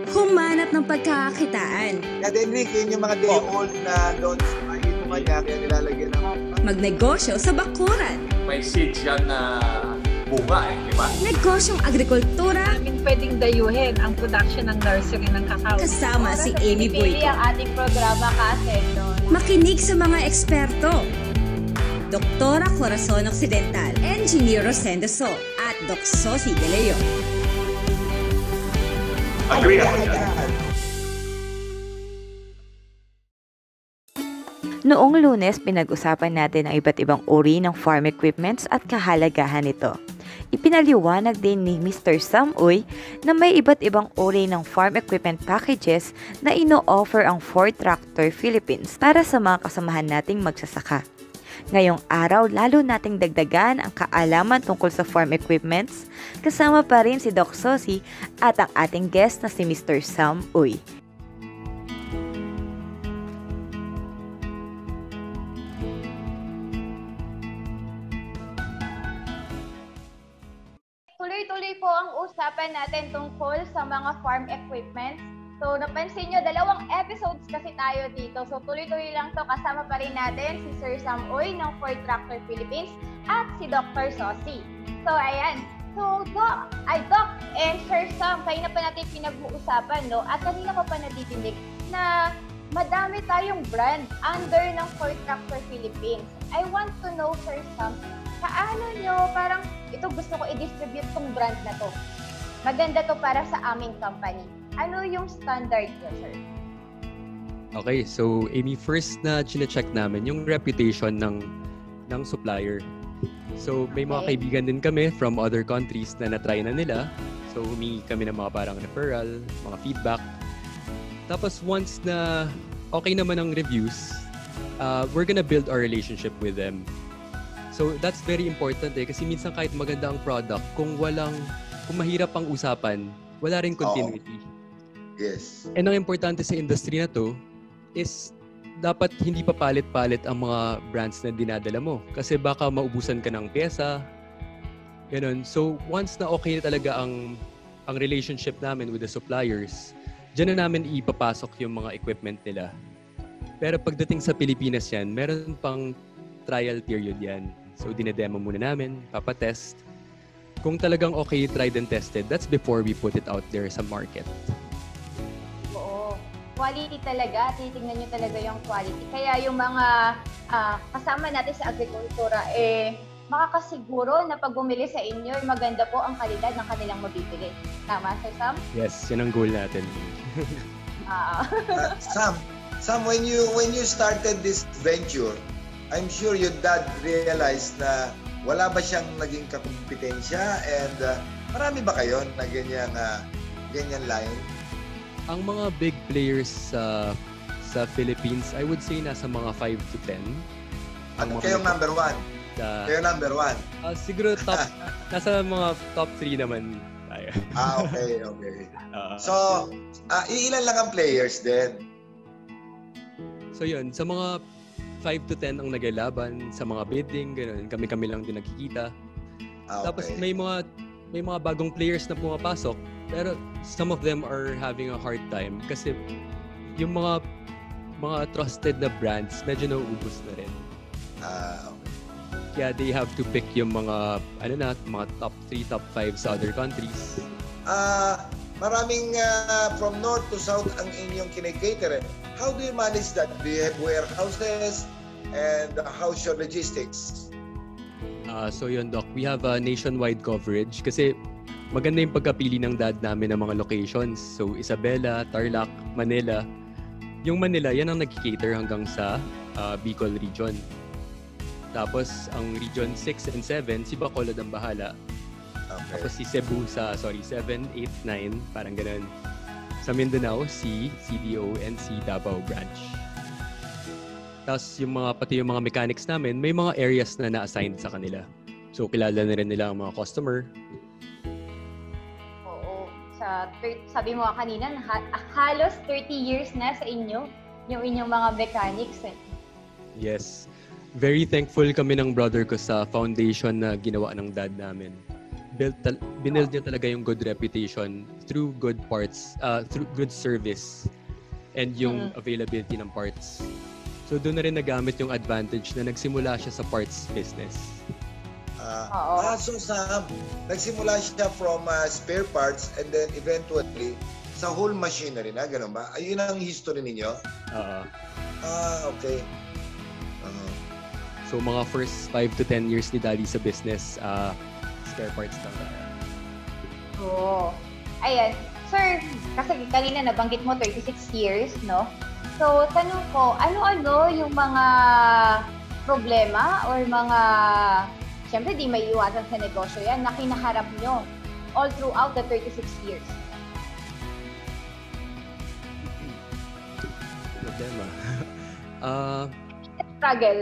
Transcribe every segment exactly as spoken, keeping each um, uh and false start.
humanap ng pagkakakitaan. Kaya Enrique, yun yung mga day-old na doon sa makikita pa niya, kaya nilalagyan ng... Magnegosyo sa bakuran. May seeds yan na bunga eh, di ba? Negosyong agrikultura. Namin pwedeng dayuhin ang production ng nursery ng kakao. Kasama si Amy Boyko. ang ating programa kasi doon. Makinig sa mga eksperto. Doktora Corazon Occidental, Engineer Rosendo Sol, at Doc Sosie De Leon. Agree ako dyan. Noong Lunes, pinag-usapan natin ang iba't ibang uri ng farm equipments at kahalagahan nito. Ipinaliwanag din ni Mister Sam Uy na may iba't ibang uri ng farm equipment packages na ino-offer ang Ford Tractor Philippines para sa mga kasamahan nating magsasaka. Ngayong araw, lalo nating dagdagan ang kaalaman tungkol sa farm equipments, kasama pa rin si Doc Sosie at ang ating guest na si Mister Sam Uy. Tuloy-tuloy po ang usapan natin tungkol sa mga farm equipments. So, napansin nyo, dalawang episodes kasi tayo dito. So, tuloy-tuloy lang to. Kasama pa rin natin si Sir Sam Uy ng Ford Tractor Philippines at si Doctor Sosie. So, ayan. So, Doc, ay Doc and Sir Sam, kayo na pa natin pinag-uusapan, no? At kanina ko pa natitindig na madami tayong brand under ng Ford Tractor Philippines. I want to know, Sir Sam, paano nyo parang ito gusto ko i-distribute tong brand na to? Maganda to para sa aming company. Ano yung standard nyo, sir? Okay, so Amy, first na chine-check namin yung reputation ng ng supplier. So may mga Okay. kaibigan din kami from other countries na na-try na nila. So humingi kami ng mga parang referral, mga feedback. Tapos once na okay naman ang reviews, uh, we're gonna build our relationship with them. So that's very important eh, kasi minsan kahit maganda ang product, kung walang, kung mahirap ang usapan, wala rin continuity. Oh. Yes. And ang importante sa industry na to is dapat hindi pa palit-palit ang mga brands na dinadala mo. Kasi baka maubusan ka ng pyesa. Ganun. So once na okay na talaga ang, ang relationship namin with the suppliers, dyan na namin ipapasok yung mga equipment nila. Pero pagdating sa Pilipinas yan, meron pang trial period yan. So dinedemo muna namin, papatest. Kung talagang okay, tried and tested, that's before we put it out there sa market. Oo. Quality talaga. Titignan nyo talaga yung quality. Kaya yung mga uh, kasama natin sa agrikultura, eh, makakasiguro na pag bumili sa inyo, eh, maganda po ang kalidad ng kanilang mabibili. Tama, Sir Sam? Yes, yan ang goal natin. uh, uh, Sam, Sam, when you when you started this venture, I'm sure your dad realized na wala ba siyang naging kakumpetensya and uh, marami ba kayo na ganyang, uh, ganyan line? Ang mga big players sa sa Philippines, I would say nasa mga five to ten. Ano kayong number one? Sa, Kayo number one? Uh, siguro top, nasa mga top three naman tayo. Ah, okay, okay. Uh, so, uh, iilan lang ang players din? So yun, sa mga five to ten ang naglalaban, sa mga bidding, gano'n, kami-kami lang din nagkikita. Ah, okay. Tapos may mga may mga bagong players na pumapasok, pero some of them are having a hard time kasi yung mga mga trusted na brands medyo nauubos na rin. Ah, okay. Kaya they have to pick yung mga ano na, mga top three, top five sa other countries. Ah, maraming uh, from north to south ang inyong kinikater. How do you manage that? Do you have warehouses and how's your logistics? Uh, so yun, Doc, we have a nationwide coverage kasi maganda yung pagkapili ng dad namin ng mga locations. So Isabela, Tarlac, Manila. Yung Manila, yan ang nag-cater hanggang sa uh, Bicol region. Tapos ang region six and seven, si Bacolod ang bahala. Okay. Tapos si Cebu sa, sorry, seven, eight, nine, parang ganun. Sa Mindanao, si C D O and si Davao branch. Tapos yung mga, pati yung mga mechanics namin, may mga areas na na-assigned sa kanila. So kilala na rin nila ang mga customer. Oo. Sa, sabi mo kanina, ha- halos thirty years na sa inyo yung inyong mga mechanics. Eh. Yes. Very thankful kami ng brother ko sa foundation na ginawa ng dad namin. built tal- binuild niya talaga yung good reputation through good parts, uh, through good service and yung mm-hmm. availability ng parts. So doon na rin nagamit yung advantage na nagsimula siya sa parts business. Uh, ah, so Sam, nagsimula siya from uh, spare parts and then eventually sa whole machinery na, gano'n ba? Ayun ang history ninyo? Oo. Ah, okay. Uh-huh. So mga first five to ten years ni Daddy sa business, uh, spare parts lang tayo. Oo. Ayan. Sir, kasi kanina nabanggit mo thirty-six years, no? So, tanong ko, ano-ano yung mga problema or mga, siyempre di may iwasan sa negosyo yan, na kinaharap nyo all throughout the thirty-six years? Problema? uh, Struggle.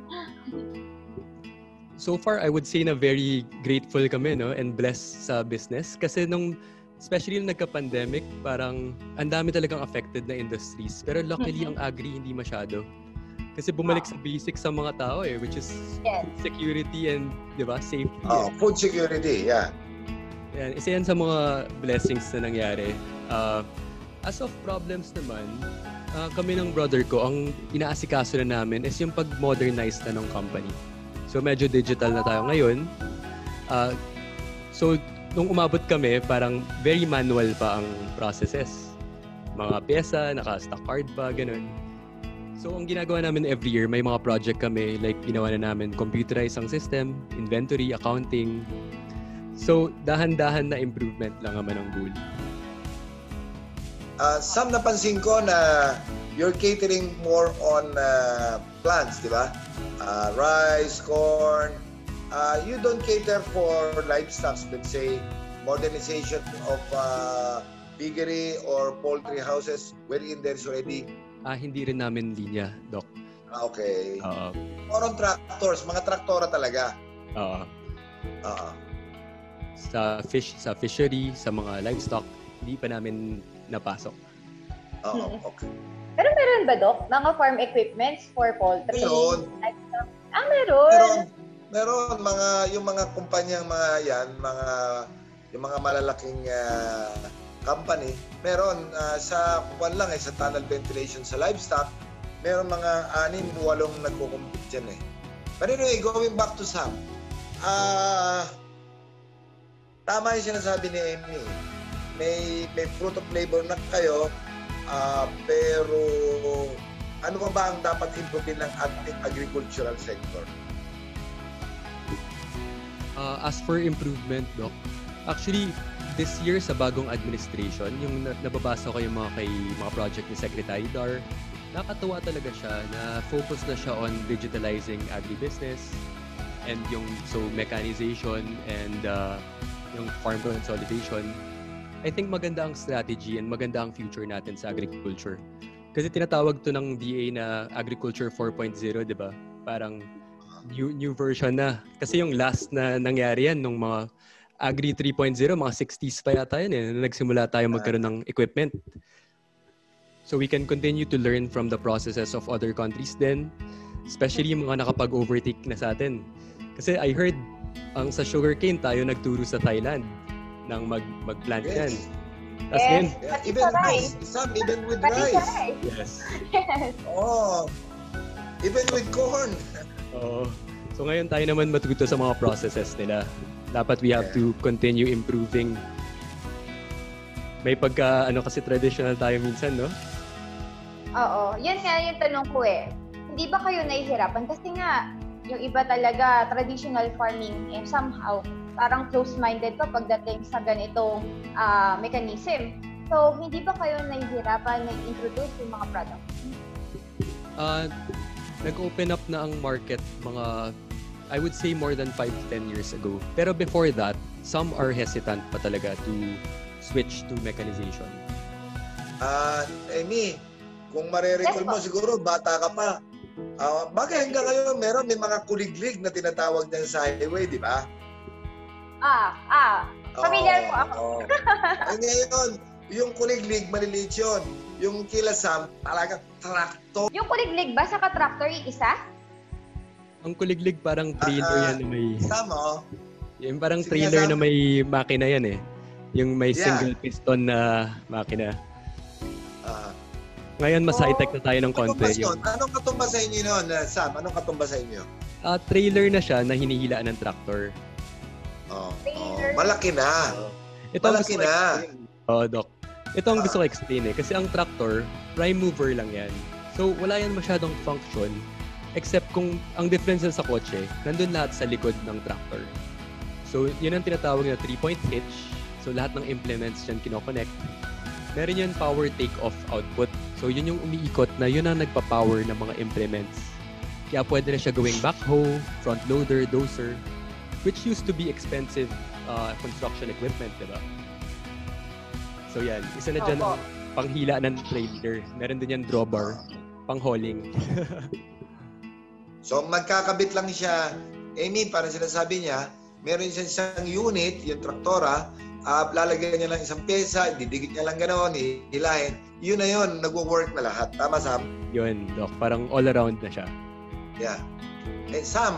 So far, I would say na very grateful kami, no, and blessed sa business. Kasi nung, especially nung nagka-pandemic, parang ang dami talagang affected na industries. Pero luckily, ang agri hindi masyado. Kasi bumalik sa basics sa mga tao eh, which is yes. security and, di ba, safety. Oh, food security, yeah. Yan, isa yan sa mga blessings na nangyari. Uh, as of problems naman, uh, kami ng brother ko, ang inaasikaso na namin is yung pag-modernize na ng company. So medyo digital na tayo ngayon. Uh, so nung umabot kami, parang very manual pa ang processes. Mga pyesa, naka-stock card pa, ganun. So ang ginagawa namin every year, may mga project kami, like ginawa na namin computerize ang system, inventory, accounting. So dahan-dahan na improvement lang naman ang goal. Uh, Sam, napansin ko na you're catering more on uh, plants, di ba? Uh, rice, corn. Uh, you don't cater for livestock, let's say, modernization of uh, piggery or poultry houses wherein there's already... Ah, hindi rin namin linya, Doc. Ah, okay. Oo. More on tractors, mga traktora talaga. Oo. Oo. Sa fish, sa fishery, sa mga livestock, hindi pa namin napasok. Oo, okay. Pero meron ba, Doc? Mga farm equipments for poultry? Meron. Ah, meron. Meron. Meron mga yung mga kumpanyang mga yan, mga yung mga malalaking uh, company. Meron uh, sa kuwan lang eh sa tunnel ventilation sa livestock. Meron mga anim, walong nagko-compete diyan eh. But anyway, going back to Sam. Ah uh, tama 'yung sinasabi ni Amy. May may fruit of labor na kayo. Uh, pero ano pa ba ang dapat improve ng ating agricultural sector? Uh, as for improvement, Doc, actually, this year sa bagong administration, yung nababasa ko yung mga, kay, mga project ni Secretary Dar, nakatuwa talaga siya na focus na siya on digitalizing agribusiness and yung so mechanization and uh, yung farm consolidation. I think maganda ang strategy and maganda ang future natin sa agriculture. Kasi tinatawag to ng D A na Agriculture four point oh, di ba? Parang new new version na. Kasi yung last na nangyari yan nung mga Agri three point oh, mga sixties pa yata yan eh, na nagsimula tayo magkaroon ng equipment. So we can continue to learn from the processes of other countries then, especially yung mga nakapag-overtake na sa atin. Kasi I heard ang sa sugarcane tayo nagturo sa Thailand nang mag mag-plant yes. yan. Yes. Then, Yeah, even rice. Some even with rice. rice. yes. Yes. Oh. Even with corn. Oo. So ngayon tayo naman matuto sa mga processes nila. Dapat we have to continue improving. May pagka ano kasi traditional tayo minsan, no? Oo. Yan nga yung tanong ko eh. Hindi ba kayo nahihirapan? Kasi nga, yung iba talaga, traditional farming, eh, somehow, parang close-minded pa pagdating sa ganitong uh, mechanism. So, hindi ba kayo nahihirapan na introduce yung mga products? Uh, nag-open up na ang market mga, I would say more than five to ten years ago. Pero before that, some are hesitant pa talaga to switch to mechanization. Ah, uh, Amy, kung marirecall mo, siguro bata ka pa. Uh, bakit hanggang ngayon meron may mga kuliglig na tinatawag dyan sa highway, di ba? Ah, ah. Familiar po ako. Oh. Ay, ngayon, yung kuliglig, maliliit yun. Yung kilasam, talagang traktor. Yung kuliglig ba sa ka-tractor isa? Ang kuliglig parang trailer Ah, ah, yan na may... Tama, oh. Yung parang Sige, trailer Sam. na may makina yan eh. Yung may Yeah. single piston na makina. Ah. Ngayon, mas Oh. high-tech na tayo ng Anong konti. katumbas Yung, nun? Anong katumbas sa inyo noon, uh, Sam? Anong katumbas sa inyo? ah, trailer na siya na hinihilaan ng tractor. Oh, oh, Trailer. malaki na. Ito ang Malaki gusto ko na. explain. Oh, Doc. Ito ang gusto ko explain eh. Kasi ang tractor, prime mover lang yan. So, wala yan masyadong function. Except kung ang difference sa kotse, nandun lahat sa likod ng tractor. So, yun ang tinatawag na three-point hitch. So, lahat ng implements dyan kinoconnect. Meron yun power take-off output. So, yun yung umiikot na yun ang nagpa-power ng mga implements. Kaya pwede na siya gawing backhoe, front loader, dozer, which used to be expensive uh, construction equipment, diba? So, yan. Isa na dyan Opo. ang panghila ng trailer. Meron din yan drawbar, pang-hauling. So, magkakabit lang siya. Amy, parang sinasabi niya, meron siya isang unit, yung traktora, uh, lalagyan niya lang isang pyesa, didikit niya lang gano'n, hilahin. Yun na yun, nagwo-work na lahat. Tama, Sam? Yun, Doc. Parang all around na siya. Yeah. Eh, Sam,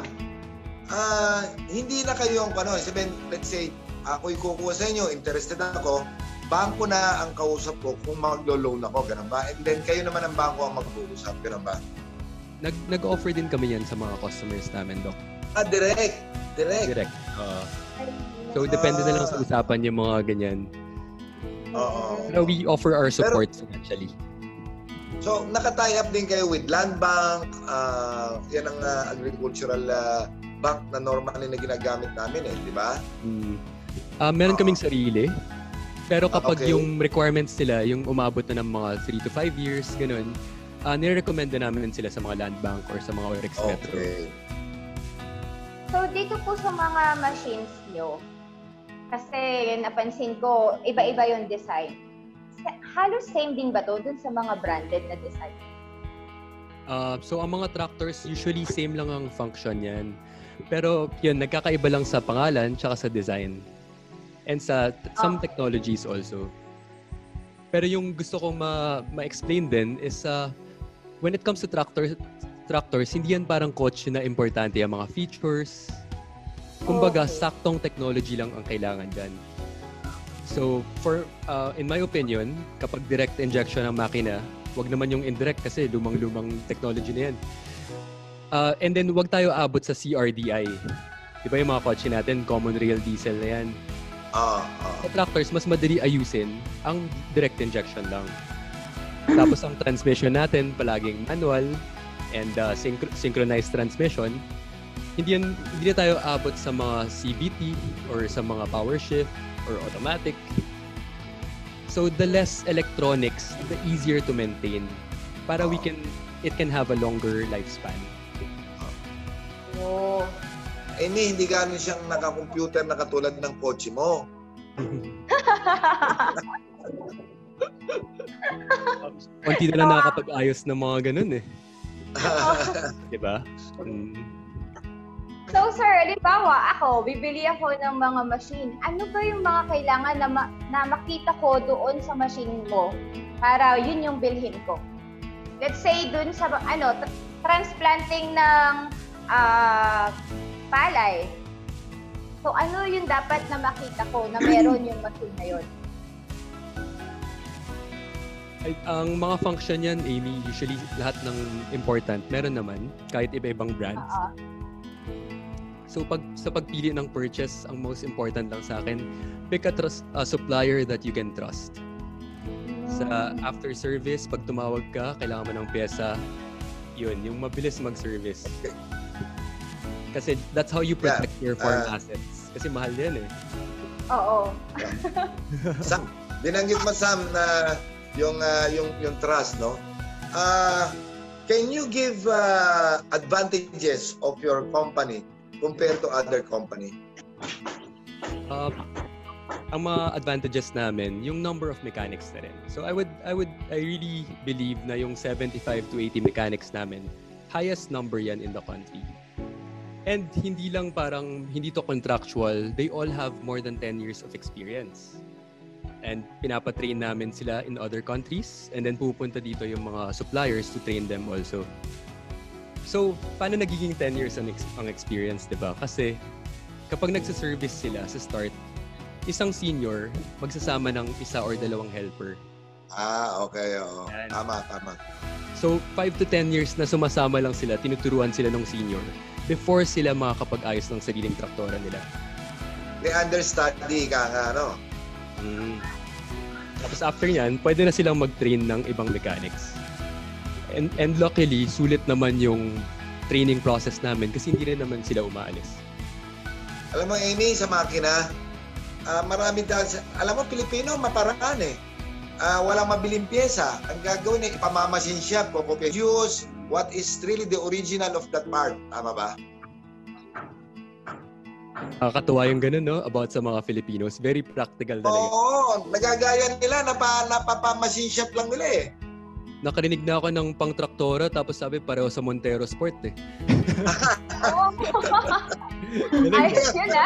ah hindi na kayo yung, ano, sabihin, let's say, ako'y kukuha sa inyo, interested ako, bangko na ang kausap ko kung maglo-loan ako, ganun ba? And then, kayo naman ang bangko ang mag-uusap, ganun ba? Nag, nag-offer din kami yan sa mga customers namin, Doc. Ah, direct. Direct. Direct. Uh, so, depende na lang sa usapan yung mga ganyan. Oo. Pero we offer our support financially. So, naka-tie up din kayo with Land Bank, ah, yan ang ah, agricultural ah, bank na normally na ginagamit namin eh, di ba? Mm. Ah, meron kaming sarili. Pero kapag Okay. yung requirements nila, yung umabot na ng mga three to five years, ganun, uh, nire-recommend na namin sila sa mga land bank or sa mga O R X Metro. Okay. So, dito po sa mga machines nyo, kasi napansin ko, iba-iba yung design. Sa- Halos same din ba to dun sa mga branded na design? Uh, so, ang mga tractors, usually same lang ang function yan. Pero, yun, nagkakaiba lang sa pangalan tsaka sa design. And sa t- some Ah. technologies also. Pero yung gusto kong ma- ma-explain din is uh, when it comes to tractors, tractors, hindi yan parang kotse na importante ang mga features. Kumbaga, Okay. saktong technology lang ang kailangan dyan. So, for uh, in my opinion, kapag direct injection ng makina, wag naman yung indirect kasi lumang-lumang technology na yan. Uh, and then, wag tayo abot sa C R D I. Di ba yung mga kotse natin, common rail diesel na yan. Ah, ah. Sa tractors, mas madali ayusin ang direct injection lang. Tapos ang transmission natin, palaging manual and uh, synch- synchronized transmission. Hindi, yan, hindi na tayo abot sa mga C V T or sa mga power shift or automatic. So the less electronics, the easier to maintain para we can it can have a longer lifespan. Oh. Amy, hindi gano'n siyang naka-computer na katulad ng kotse mo. Konti na lang nakakapag-ayos ng mga ganun eh. Di ba? Mm. So, sir, halimbawa, ako, bibili ako ng mga machine. Ano ba yung mga kailangan na, ma- na makita ko doon sa machine mo para yun yung bilhin ko? Let's say, doon sa, ano, tr- transplanting ng ah, palay. So, ano yung dapat na makita ko na meron yung machine na yun? Ay, ang mga function yan, Amy, usually lahat ng important, meron naman, kahit iba-ibang brands. Oo. So pag sa pagpili ng purchase, ang most important lang sa akin, pick a trust a supplier that you can trust. Sa after service, pag tumawag ka, kailangan mo ng pyesa, yun, yung mabilis mag-service. Kasi that's how you protect your farm uh, assets. Kasi mahal yan eh. Oo. Sam, binanggit mo, Sam, na yung, ah, yung, yung trust, no? Ah, can you give ah, advantages of your company compared to other company? Uh, ang mga advantages namin, yung number of mechanics na rin. So I would, I would, I really believe na yung seventy-five to eighty mechanics namin, highest number yan in the country. And hindi lang parang, hindi to contractual, they all have more than ten years of experience. And pinapatrain namin sila in other countries, and then pupunta dito yung mga suppliers to train them also. So, paano nagiging ten years ang, ex- ang experience, di ba? Kasi kapag nagsa-service sila sa start, isang senior magsasama ng isa or dalawang helper. Ah, okay. Oo. Yan. Tama, tama. So, five to ten years na sumasama lang sila, tinuturuan sila ng senior before sila makakapag-ayos ng sariling traktora nila. May understudy ka nga, no? Mm. Tapos after nyan, pwede na silang mag-train ng ibang mechanics. And, and luckily, sulit naman yung training process namin kasi hindi rin naman sila umaalis. Alam mo, Amy, sa makina, uh, marami dahil, alam mo, Pilipino, maparaan eh. Uh, walang mabiling pyesa. Ang gagawin ay ipamamasin siya, use what is really the original of that part. Tama ba? Nakakatuwa yung ganun, no? About sa mga Filipinos. Very practical talaga. Oo, nagagaya nila, napa, napapamasin shop lang nila eh. Nakarinig na ako ng pang-traktora tapos sabi pareho sa Montero Sport eh. Ayos yun ah.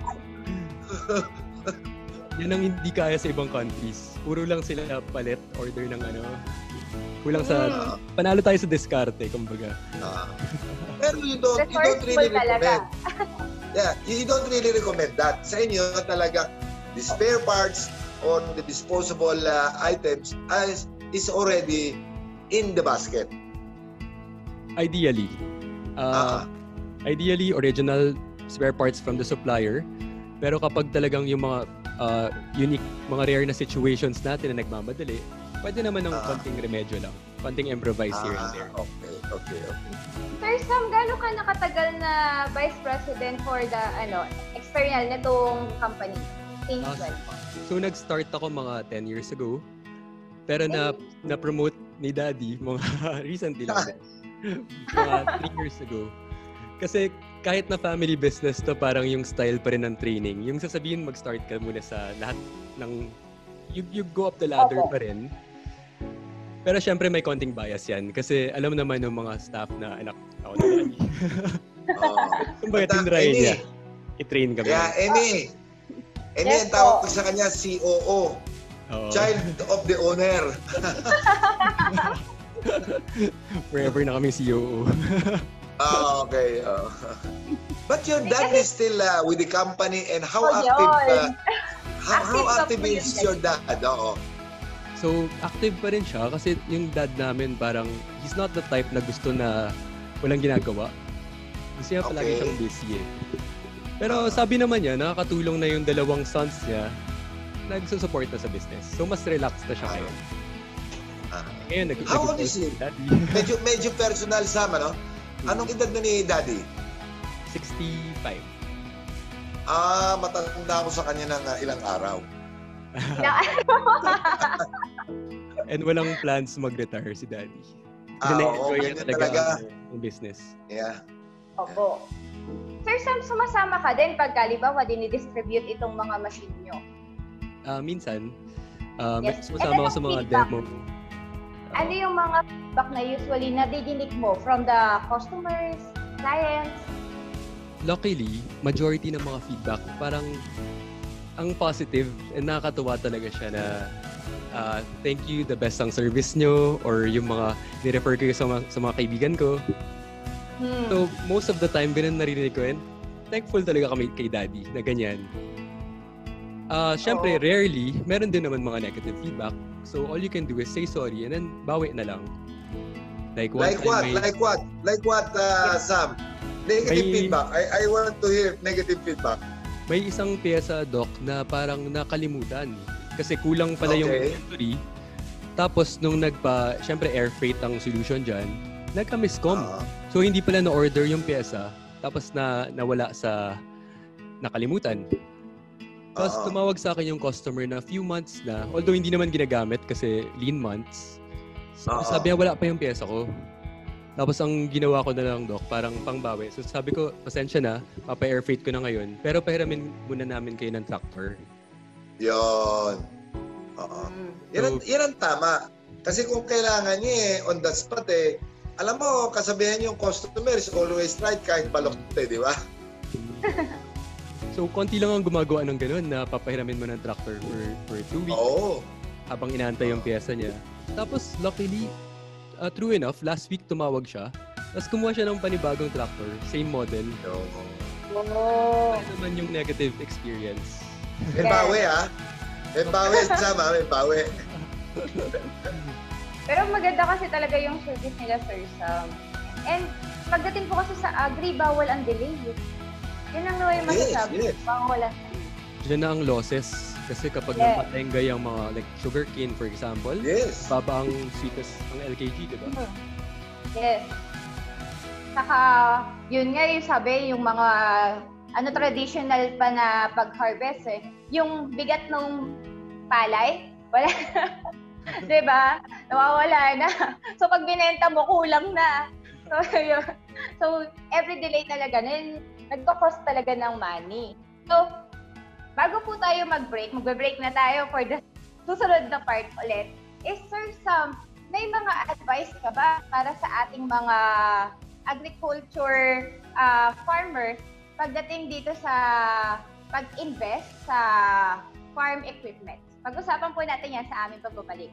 Yan ang hindi kaya sa ibang countries. Puro lang sila palit, order ng ano. Kulang sa... Mm. Panalo tayo sa diskarte, kumbaga. Uh, pero you don't, you don't really recommend. Yeah, you don't really recommend that. Sa inyo talaga, the spare parts or the disposable uh, items as is already in the basket. Ideally. Uh, uh-huh. Ideally, original spare parts from the supplier. Pero kapag talagang yung mga uh, unique, mga rare na situations natin na nagmamadali, pwede naman ng uh-huh. konting remedyo lang. Konting improvise uh-huh. here and there. Okay, okay, okay. Sir Sam, gano'n ka nakatagal na Vice President for the ano external nitong company? Since Uh, when? so, nag-start ako mga ten years ago. Pero na, na-promote ni Daddy mga recently lang. mga three years ago. Kasi kahit na family business to, parang yung style pa rin ng training. Yung sasabihin mag-start ka muna sa lahat ng... You, you go up the ladder okay. pa rin. Pero syempre may konting bias yan. Kasi alam naman ng mga staff na anak ako na Daddy. Oh. Kumbaga tinry niya. I-train kami. Yeah, Amy. Amy, Yes, ang tawag ko sa kanya, C O O. Oo. Child of the owner. Forever na kami C O O. Ah, okay. Uh, but your dad is still uh, with the company and how Oh, active uh, yun. how, how Active active pa po is yun, your dad? Oo. So, active pa rin siya kasi yung dad namin parang he's not the type na gusto na walang ginagawa. Gusto niya palagi Okay. siyang busy eh. Pero sabi naman niya, nakakatulong na yung dalawang sons niya na nagsusupport na sa business. So, mas relaxed na siya ngayon. Ah. Ngayon, nag- How old nag- is he? Daddy. Medyo, medyo personal, Sam, ano? Anong edad na ni Daddy? sixty-five. Ah, matanda ako sa kanya ng uh, ilang araw. And walang plans mag-retire si Daddy. Kasi Ah, oo, na-enjoy niya ganyan talaga talaga. ang- ang business. Yeah. Opo. Sir Sam, sumasama ka din pag halimbawa dinidistribute itong mga machine nyo. Ah, minsan, uh, may Yes. sumasama And ako sa mga feedback. demo. Ano yung mga feedback na usually nadidinig mo from the customers, clients? Luckily, majority ng mga feedback parang ang positive and nakakatuwa talaga siya na uh, thank you, the best ang service nyo or yung mga nirefer ko sa mga, sa mga kaibigan ko. Hmm. So, most of the time, ganun narinig ko and thankful talaga kami kay Daddy na ganyan. Uh, Siyempre, Oo. rarely, meron din naman mga negative feedback. So, all you can do is say sorry and then bawi na lang. Like, one Like time what? may- Like what? Like what, uh, Sam? Negative May- feedback. I, I want to hear negative feedback. May isang pyesa, Doc, na parang nakalimutan. Kasi kulang pala yung Okay. inventory. Tapos, nung nagpa, syempre air freight ang solution dyan, nagka-miscom. Ah. So, hindi pala na-order yung pyesa. Tapos, na nawala sa nakalimutan. Tapos, Ah. tumawag sa akin yung customer na few months na, although hindi naman ginagamit kasi lean months. So, Ah. sabi niya, wala pa yung pyesa ko. Tapos ang ginawa ko na lang, Doc, parang pangbawi. So sabi ko, pasensya na, papa-air freight ko na ngayon. Pero pahiramin muna namin kayo ng tractor. Yun. Oo. Hmm. Yan, ang, yan ang tama. Kasi kung kailangan niya eh, on the spot eh, alam mo, kasabihan yung customer is always right kahit balok eh, di ba? So konti lang ang gumagawa ng ganun na papahiramin mo ng tractor for, for two weeks Oo. habang inaantay yung pyesa niya. Tapos luckily, uh, true enough, last week tumawag siya. Tapos kumuha siya ng panibagong tractor, same model. Oo. Oh. Ano naman yung negative experience? May bawi, ha? May bawi, sama. May bawi. Pero maganda kasi talaga yung service nila, Sir Sam. And pagdating po kasi sa agri, bawal ang delay. Yun ang naman yung masasabi. Yes, yes. Bawal ang Diyan na ang losses. Kasi kapag Yeah. napatenga yung mga like sugarcane, for example, Yes. baba ang sweetness ng L K G, di ba? Yes. Saka, yun nga yung sabi, yung mga ano traditional pa na pag-harvest eh. Yung bigat ng palay, wala. Diba? Nawawala na. So, pag binenta mo, kulang na. So, yun. So, every delay talaga, nun, nagko-cost talaga ng money. So, bago po tayo mag-break, magbe-break na tayo for the susunod na part ulit, is Sir Sam, may mga advice ka ba para sa ating mga agriculture uh, farmer pagdating dito sa pag-invest sa farm equipment? Pag-usapan po natin yan sa aming pagbabalik.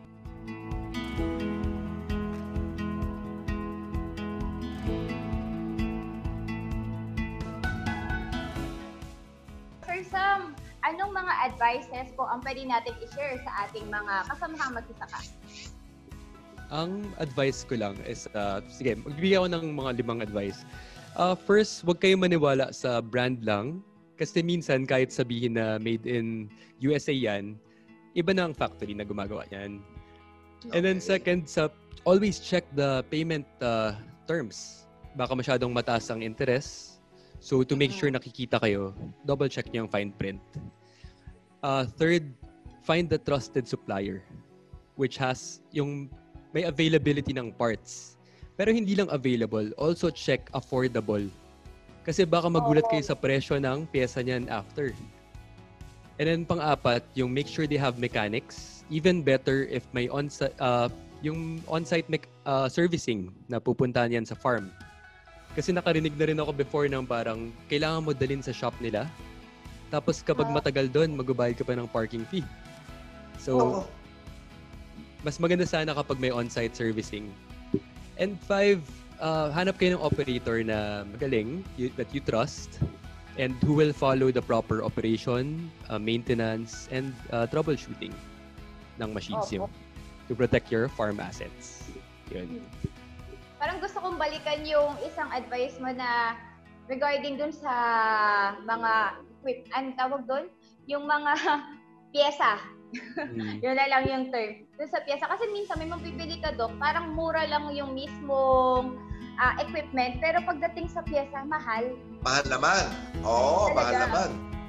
Sir Sam, anong mga advices po ang pwede natin i-share sa ating mga kasamahang magsasaka? Ang advice ko lang is, uh, sige, magbibigay ako ng mga limang advice. Uh, first, huwag kayong maniwala sa brand lang. Kasi minsan, kahit sabihin na made in U S A yan, iba na ang factory na gumagawa yan. And then second, sa, always check the payment uh, terms. Baka masyadong mataas ang interest. So, to make sure nakikita kayo, double check niyo yung fine print. Uh, third, find the trusted supplier, which has yung may availability ng parts. Pero hindi lang available, also check affordable. Kasi baka magulat kayo sa presyo ng pyesa niyan after. And then pang-apat, yung make sure they have mechanics. Even better if may on uh, yung on-site me- uh, servicing na pupuntahan yan sa farm. Kasi nakarinig na rin ako before ng parang kailangan mo dalhin sa shop nila. Tapos kapag matagal doon, magbabayad ka pa ng parking fee. So, mas maganda sana kapag may on-site servicing. And five, uh, hanap kayo ng operator na magaling, you, that you trust, and who will follow the proper operation, uh, maintenance, and uh, troubleshooting ng machines Opo. yun to protect your farm assets. Yun. Parang gusto kong balikan yung isang advice mo na regarding dun sa mga equip, ano tawag dun? Yung mga pyesa. Mm. Yun na lang yung term. Dun sa pyesa. Kasi minsan may mapipili ka, Dok, parang mura lang yung mismong uh, equipment, pero pagdating sa pyesa, mahal. Mahal naman. Oo, Talaga. mahal naman.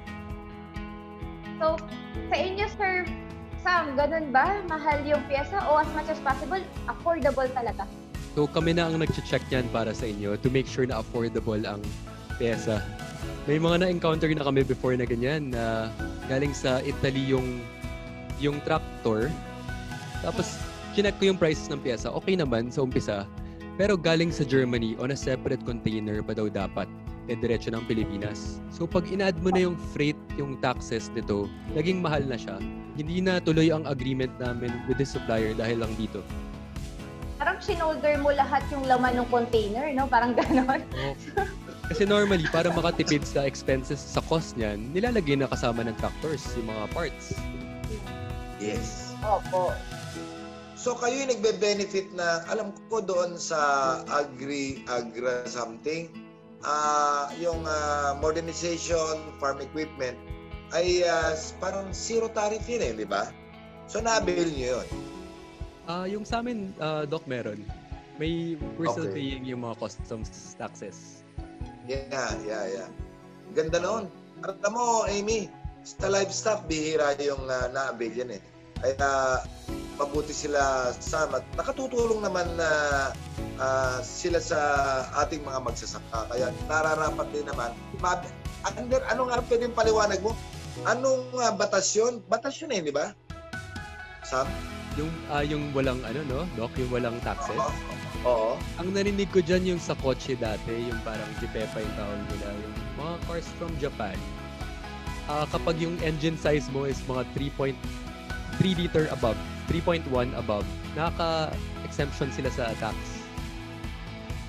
So, sa inyo, Sir Sam, ganun ba? Mahal yung pyesa o as much as possible, affordable talaga? So kami na ang nag-check yan para sa inyo to make sure na affordable ang pyesa. May mga na-encounter na kami before na ganyan na galing sa Italy yung yung tractor. Tapos chinek ko yung prices ng pyesa. Okay naman sa umpisa. Pero galing sa Germany on a separate container pa daw dapat. E diretso ng Pilipinas. So pag in-add mo na yung freight, yung taxes nito, naging mahal na siya. Hindi na tuloy ang agreement namin with the supplier dahil lang dito. Parang sinolder mo lahat yung laman ng container, no? Parang gano'n. Oh. Kasi normally, para makatipid sa expenses sa cost niyan, nilalagay na kasama ng factors yung mga parts. Yes. Opo. So kayo yung nagbe-benefit na, alam ko doon sa agri, agra something, uh, yung uh, modernization, farm equipment, ay uh, parang zero tariff yun eh, di ba? So na-avail nyo yun. Ah, uh, yung sa amin, uh, Doc, meron. May, we're still Okay. paying yung mga customs taxes. Yeah, yeah, yeah. Ganda noon. Alam mo, Amy, sa livestock, bihira yung uh, na-avail yan eh. Kaya mabuti sila sa at nakatutulong naman na uh, sila sa ating mga magsasaka. Kaya nararapat din naman. Ma- under, ano nga pwedeng paliwanag mo? Anong uh, batas yun? Batas yun eh, di ba? Sam? Yung, uh, yung walang, ano, no, Doc, yung walang taxes. Oo. Oo. Ang narinig ko dyan yung sa kotse dati, yung parang Jepepa yung tawag nila, yung mga cars from Japan. Uh, kapag yung engine size mo is mga three point three liter above, three point one above, nakaka-exemption sila sa tax.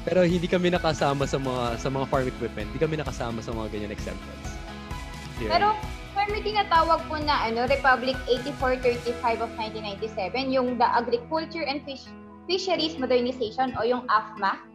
Pero hindi kami nakasama sa mga sa mga farm equipment. Hindi kami nakasama sa mga ganyan exemptions. Yeah. Pero sir, may tinatawag po na ano, Republic eighty-four thirty-five of nineteen ninety-seven, yung the Agriculture and Fish Fisheries Modernization o yung A F M A.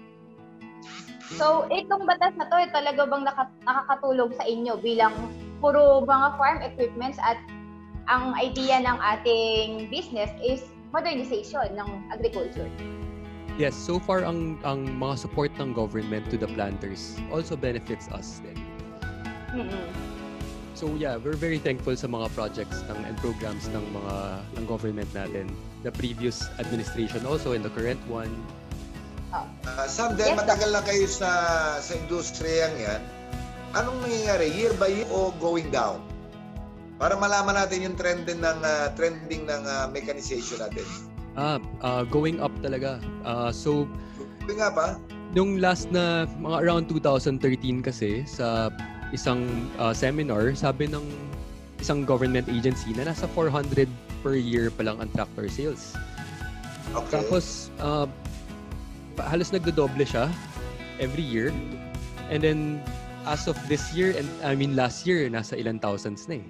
So, itong batas na to, eh, talaga bang naka- nakakatulong sa inyo bilang puro mga farm equipments at ang idea ng ating business is modernization ng agriculture? Yes, so far ang ang mga support ng government to the planters also benefits us din. Mm-mm. So yeah, we're very thankful sa mga projects ng and programs ng mga ng government natin. The previous administration also and the current one. Uh, Sam, dahil Yes, matagal na kayo sa sa industriyang yan, anong nangyayari? Year by year o going down? Para malaman natin yung trend din ng uh, trending ng uh, mechanization natin. Ah, uh, going up talaga. Uh, so Sabi nga pa, nung last na mga around twenty thirteen kasi sa isang uh, seminar, sabi ng isang government agency na nasa four hundred per year pa lang ang tractor sales. okay. Tapos uh, halos nagdodoble siya every year. And then as of this year and I mean last year, nasa ilang thousands na eh.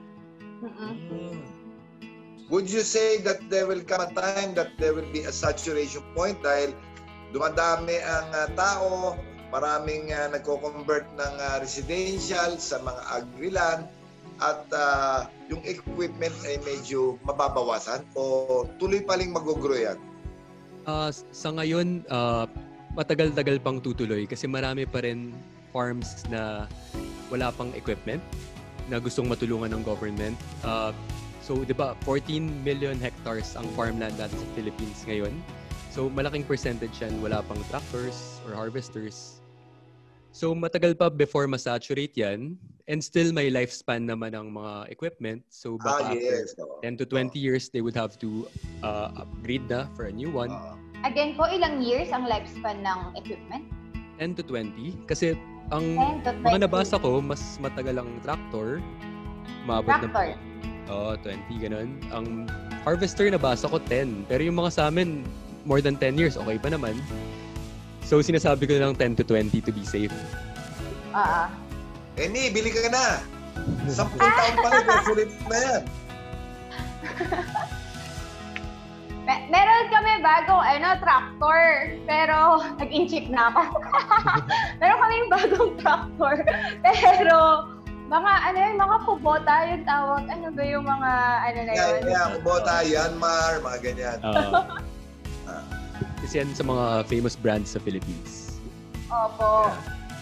Mm-mm. Would you say that there will come a time that there will be a saturation point dahil dumadami ang uh, tao, maraming uh, nagko-convert ng uh, residential sa mga agri-land at uh, yung equipment ay medyo mababawasan o tuloy pa rin mag-grow yan? Uh, sa ngayon, uh, matagal-tagal pang tutuloy kasi marami pa rin farms na wala pang equipment na gustong matulungan ng government. Uh, so, di ba, fourteen million hectares ang farmland natin sa Philippines ngayon. So, malaking percentage yan, wala pang tractors or harvesters. So, matagal pa before masaturate yan. And still, may lifespan naman ng mga equipment. So, Ah, baka yes. after ten to twenty years, they would have to uh, upgrade na for a new one. Uh, Again po, ilang years ang lifespan ng equipment? ten to twenty. Kasi ang ten to twenty. mga nabasa ko, mas matagal ang tractor. Maabot Tractor. na oh, twenty, ganun. Ang harvester nabasa ko ten. Pero yung mga sa amin, more than ten years, okay pa naman. So, sinasabi ko lang ten to twenty to be safe. Oo. Eni, bili ka na! Sampung taon pa rin, sulit na yan. Me- meron kami bagong ano, tractor, pero nag-inchik na ako. Meron kaming bagong tractor, pero mga ano yung mga kubota yung tawag. Ano ba yung mga ano na Yan, yun? yan, Kubota, Yanmar, mga ganyan. Uh, kasi yan sa mga famous brands sa Philippines. Opo.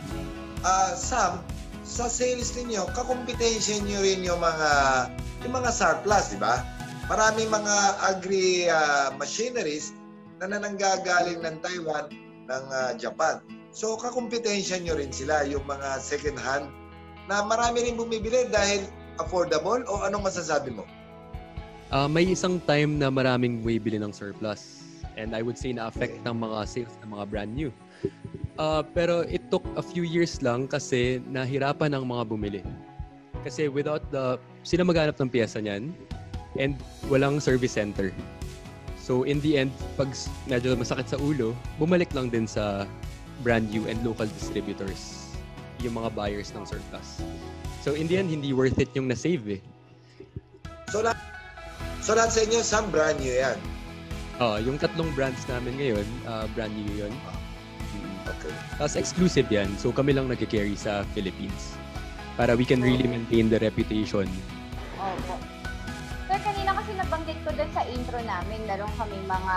Ah, Sam, sa sales ninyo, kakompetensya nyo rin yung mga yung mga surplus, di ba? Maraming mga agri uh, machineries na nananggagaling ng Taiwan, ng uh, Japan. So, kakompetensya nyo rin sila, yung mga second hand, na marami rin bumibili dahil affordable o anong masasabi mo? Uh, may isang time na maraming bumibili ng surplus. And I would say na-affect ng mga sales ng mga brand new. Uh, pero it took a few years lang kasi nahirapan ang mga bumili. Kasi without the... Sila maghanap ng piyesa niyan and walang service center. So in the end, pag medyo masakit sa ulo, bumalik lang din sa brand new and local distributors yung mga buyers ng surplus. So in the end, hindi worth it yung na-save eh. So, lahat, so lahat sa inyo, Sam, brand new yan. Uh, yung tatlong brands namin ngayon, uh, brand new yun. Okay. Tapos exclusive yan. So kami lang nag-carry sa Philippines. Para we can really maintain the reputation. Opo. Sir, kanina kasi nabanggit ko dun sa intro namin, meron kami mga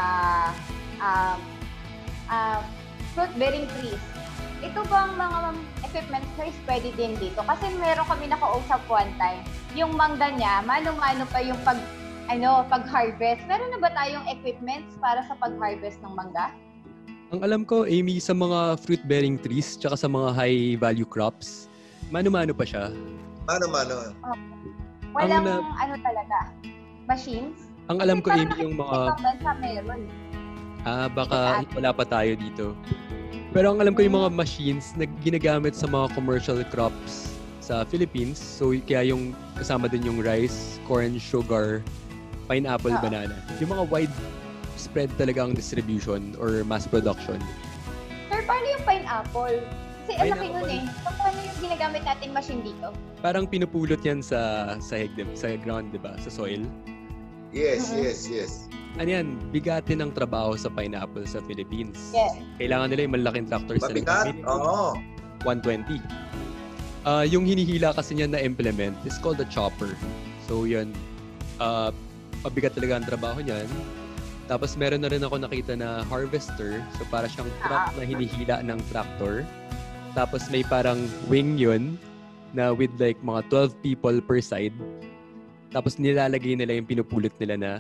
um, uh, fruit-bearing trees. Ito bang mga equipment na is pwede din dito? Kasi meron kami nakausap one time. Yung mangga niya, mano-mano pa yung pag, ano, pag-harvest. Meron na ba tayong equipments para sa pag-harvest ng mangga? Ang alam ko, Amy, sa mga fruit-bearing trees tsaka sa mga high-value crops, mano-mano pa siya. Mano-mano. Walang, na- ano talaga, machines? Ang alam ko, Kasi Amy, parang yung mga... nakikita ko bansa meron. Ah, baka wala pa tayo dito. Pero ang alam ko yung mga machines na ginagamit sa mga commercial crops sa Philippines. So, kaya yung kasama din yung rice, corn, sugar, pineapple, Ah. banana. Yung mga wide spread talaga ang distribution or mass production. paano yung pineapple? Kasi ang laki nun Pineapple? eh. So, paano yung ginagamit nating machine dito? Parang pinupulot yan sa sahig, di- sa ground, di ba? Sa soil. Yes, Mhm. yes, yes. Ano yan, bigatin ang trabaho sa pineapple sa Philippines. Yes. Kailangan nila yung malaking tractors na Mabigat? minimum Oo. one twenty. Ah, yung hinihila kasi niya na implement is called a chopper. So yun, ah pabigat talaga ang trabaho niyan. Tapos meron na rin ako nakita na harvester. So para siyang truck na hinihila ng tractor. Tapos may parang wing yun na with like mga twelve people per side. Tapos nilalagay nila yung pinupulot nila na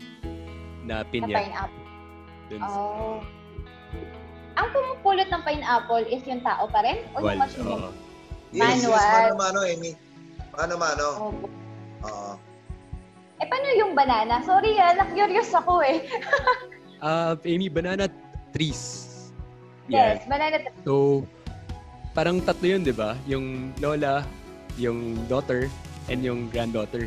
na Na pinya. pineapple. Dun sa- Oh. Ang pumupulot ng pineapple is yung tao pa rin? O Wal, yung machine? oo. Yes, yes, Manual. mano-mano, Amy. Mano-mano. Oh. Oo. Eh, paano yung banana? Sorry ah, na-curious ako eh. Ah, Amy, banana trees. Yes, banana. So, parang tatlo yun, di ba? Yung lola, yung daughter, and yung granddaughter.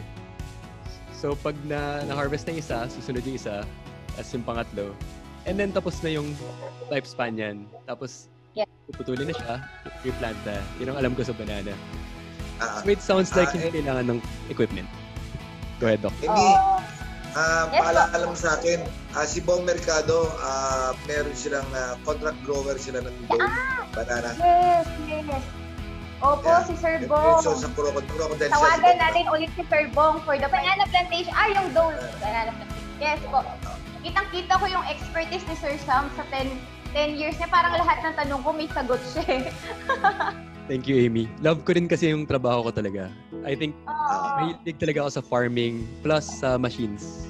So, pag na, na-harvest na isa, susunod yung isa, as yung pangatlo. And then, tapos na yung lifespan yan. Tapos, Yeah. puputulin na siya, replant na. Yun ang alam ko sa banana. Ah, So, it sounds like Ah, hindi eh. kailangan ng equipment. Go ahead, Doc. Amy, Oh. ah, Yes, paalala mo sa akin, ah, si Bong Mercado, ah, meron silang ah, contract grower sila ng Dole, banana. Yes, yes. Opo, Yeah. si Sir Bong. So, sa Crocodile, Crocodile siya, si Tawagan Bong. natin ulit si Sir Bong for the banana plantation. Ah, yung dole. Banana plantation. Yes po. Kitang-kita ko yung expertise ni Sir Sam sa ten years niya. Parang lahat ng tanong ko may sagot siya. Thank you, Amy. Love ko rin kasi yung trabaho ko talaga. I think Oh. mahilig talaga ako sa farming plus sa machines.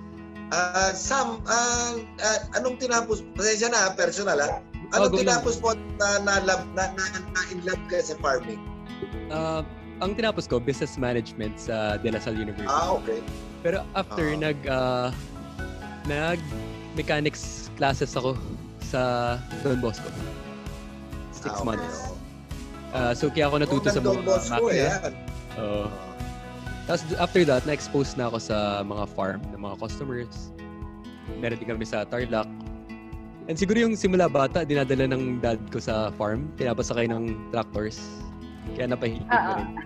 Ah, Sam, ah, ah, anong tinapos, pasensya na, personal ah. Oh, Anong go lang. tinapos mo na na, love, na, na, na in love ka sa farming? Ah, ang tinapos ko, business management sa De La Salle University. Ah, okay. Pero after, Ah. nag, ah, nag mechanics classes ako sa Don Bosco. Six Ah, okay. months. Ah, so, kaya ako natuto sa Don mga Bosco eh, makina. yan. Oo. Tapos after that, na-expose na ako sa mga farm, ng mga customers. Meron din kami sa Tarlac. And siguro yung simula bata, dinadala ng dad ko sa farm. Pinapasakay ng tractors. Kaya napahilig Oo. na rin.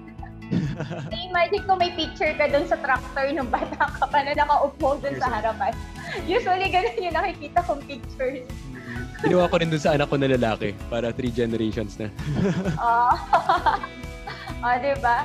Imagine ko may picture ka dun sa tractor nung bata ka pa na nakaupo dun sa harapan. Usually, ganun yung nakikita kong pictures. Ginawa ko rin dun sa anak ko na lalaki para three generations na. Oh. Oh, diba?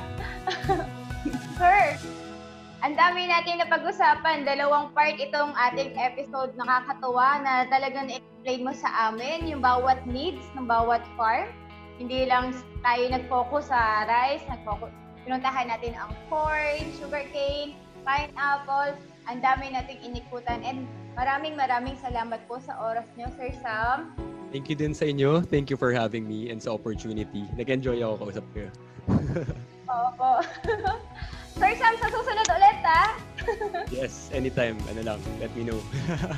Sir, ang dami natin na pag-usapan. Dalawang part itong ating episode. Nakakatuwa na talagang explain mo sa amin yung bawat needs ng bawat farm. Hindi lang tayo nag-focus sa rice, nag-focus, pinuntahan natin ang corn, sugarcane, pineapple. Ang dami nating inikutan. And maraming maraming salamat po sa oras niyo, Sir Sam. Thank you din sa inyo. Thank you for having me and sa opportunity. Nag-enjoy ako kausap kayo. Opo. Sir Sam, sa susunod ulit, ha? Yes, anytime. Ano lang, let me know.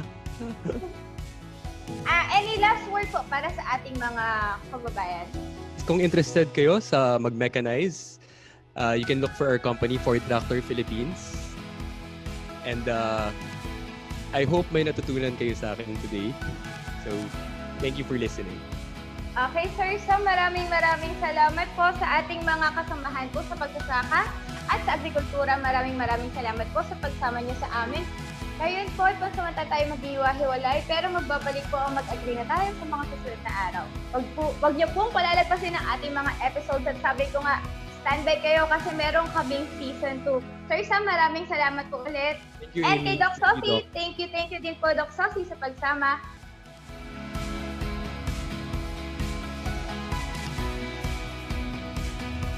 Ah, any last word po para sa ating mga kababayan? Kung interested kayo sa mag-mechanize, uh, you can look for our company, Ford Tractor Philippines. And uh, I hope may natutunan kayo sa akin today. So, thank you for listening. Okay, Sir Sam, maraming maraming salamat po sa ating mga kasamahan po sa pagsasaka at sa agrikultura. Maraming maraming salamat po sa pagsama niyo sa amin. Ngayon po, pansamanta tayo maghiwa-hiwalay, pero magbabalik po ang mag-agree na tayo sa mga susunod na araw. Wag, po, wag niyo pong palalagpasin ang ating mga episodes at sabi ko nga, standby kayo kasi meron kaming season two. Sir Sam, maraming salamat po ulit. Thank you, And Amy. kay Doc Thank you, Sophie, thank you, thank you din po, Doc Sophie, sa pagsama.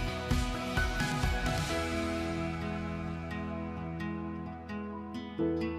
Thank you.